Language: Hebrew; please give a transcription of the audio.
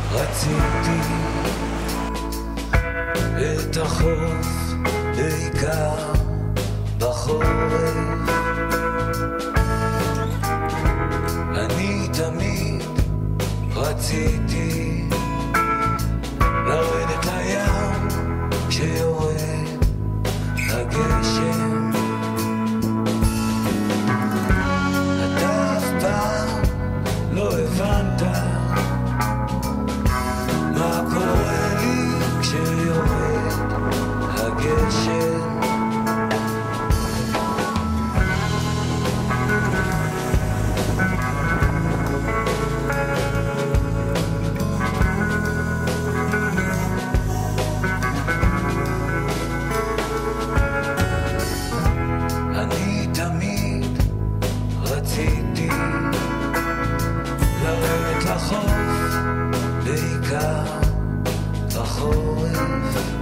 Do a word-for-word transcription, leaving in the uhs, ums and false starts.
רציתי את החוף בעיקר בחורף, אני תמיד רציתי לרדת לים כשיורד הגשם, אתה אף פעם לא הבנת מה קורה לי כשיורד הגשם, אני תמיד רציתי לרדת לחוף בעיקר בחורף,